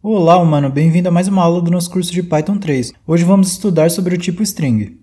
Olá, humano, bem-vindo a mais uma aula do nosso curso de Python 3. Hoje vamos estudar sobre o tipo string.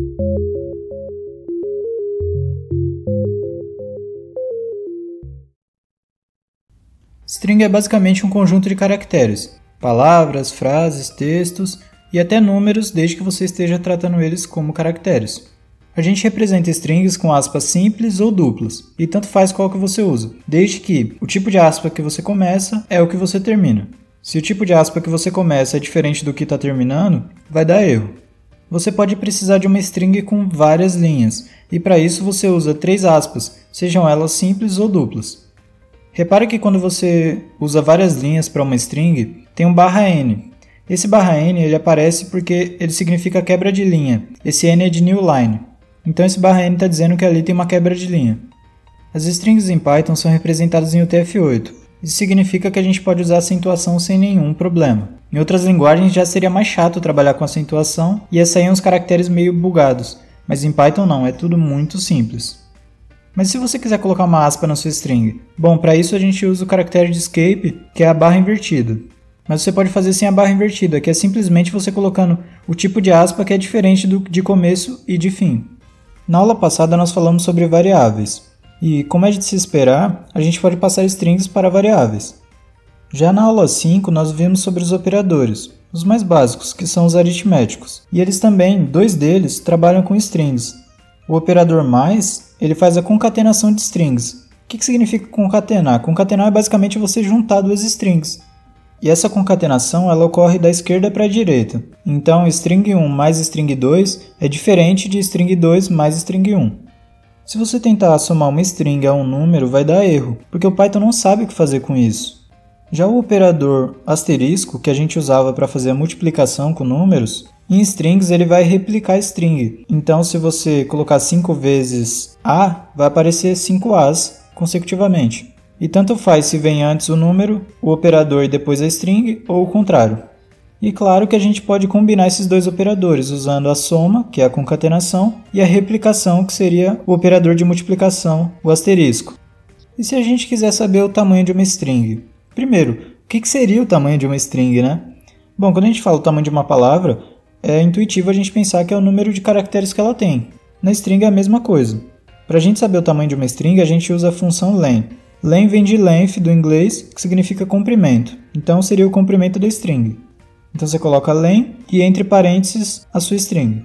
String é basicamente um conjunto de caracteres, palavras, frases, textos e até números, desde que você esteja tratando eles como caracteres. A gente representa strings com aspas simples ou duplas, e tanto faz qual que você usa, desde que o tipo de aspa que você começa é o que você termina. Se o tipo de aspa que você começa é diferente do que está terminando, vai dar erro. Você pode precisar de uma string com várias linhas, e para isso você usa 3 aspas, sejam elas simples ou duplas. Repare que quando você usa várias linhas para uma string, tem um /n. Esse /n ele aparece porque ele significa quebra de linha, esse n é de new line. Então esse /n está dizendo que ali tem uma quebra de linha. As strings em Python são representadas em UTF-8. Isso significa que a gente pode usar acentuação sem nenhum problema. Em outras linguagens já seria mais chato trabalhar com acentuação e ia sair uns caracteres meio bugados, mas em Python não, é tudo muito simples. Mas se você quiser colocar uma aspa na sua string? Bom, para isso a gente usa o caractere de escape, que é a barra invertida. Mas você pode fazer sem a barra invertida, que é simplesmente você colocando o tipo de aspa que é diferente do de começo e de fim. Na aula passada nós falamos sobre variáveis, e como é de se esperar, a gente pode passar strings para variáveis. Já na aula 5 nós vimos sobre os operadores, os mais básicos, que são os aritméticos, e eles também, 2 deles, trabalham com strings. O operador mais, ele faz a concatenação de strings. O que significa concatenar? Concatenar é basicamente você juntar 2 strings. E essa concatenação ela ocorre da esquerda para a direita. Então, string 1 mais string 2 é diferente de string 2 mais string 1. Se você tentar somar uma string a um número, vai dar erro, porque o Python não sabe o que fazer com isso. Já o operador asterisco, que a gente usava para fazer a multiplicação com números, em strings ele vai replicar a string. Então, se você colocar 5 vezes A, vai aparecer 5 As consecutivamente. E tanto faz se vem antes o número, o operador e depois a string, ou o contrário. E claro que a gente pode combinar esses 2 operadores, usando a soma, que é a concatenação, e a replicação, que seria o operador de multiplicação, o asterisco. E se a gente quiser saber o tamanho de uma string? Primeiro, o que seria o tamanho de uma string, né? Bom, quando a gente fala o tamanho de uma palavra, é intuitivo a gente pensar que é o número de caracteres que ela tem. Na string é a mesma coisa. Para a gente saber o tamanho de uma string, a gente usa a função len. Len vem de length do inglês, que significa comprimento. Então seria o comprimento da string. Então você coloca len e entre parênteses a sua string.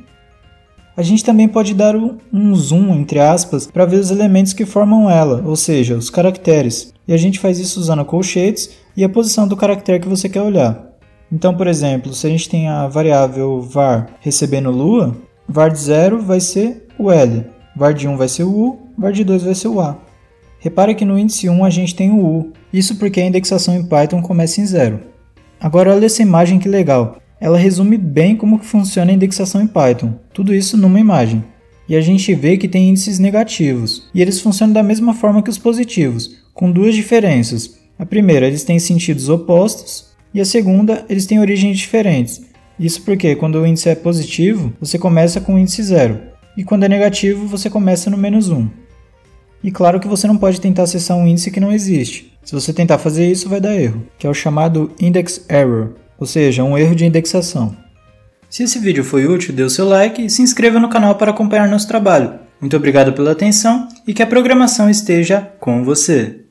A gente também pode dar um zoom, entre aspas, para ver os elementos que formam ela, ou seja, os caracteres. E a gente faz isso usando colchetes e a posição do caractere que você quer olhar. Então, por exemplo, se a gente tem a variável var recebendo lua, var de 0 vai ser o L, var de 1 vai ser o U, var de 2 vai ser o A. Repare que no índice 1 a gente tem o U, isso porque a indexação em Python começa em 0. Agora olha essa imagem que legal, ela resume bem como que funciona a indexação em Python, tudo isso numa imagem. E a gente vê que tem índices negativos, e eles funcionam da mesma forma que os positivos, com 2 diferenças. A primeira, eles têm sentidos opostos, e a segunda, eles têm origens diferentes. Isso porque quando o índice é positivo, você começa com o índice 0, e quando é negativo, você começa no -1. E claro que você não pode tentar acessar um índice que não existe. Se você tentar fazer isso, vai dar erro, que é o chamado index error, ou seja, um erro de indexação. Se esse vídeo foi útil, dê o seu like e se inscreva no canal para acompanhar nosso trabalho. Muito obrigado pela atenção e que a programação esteja com você!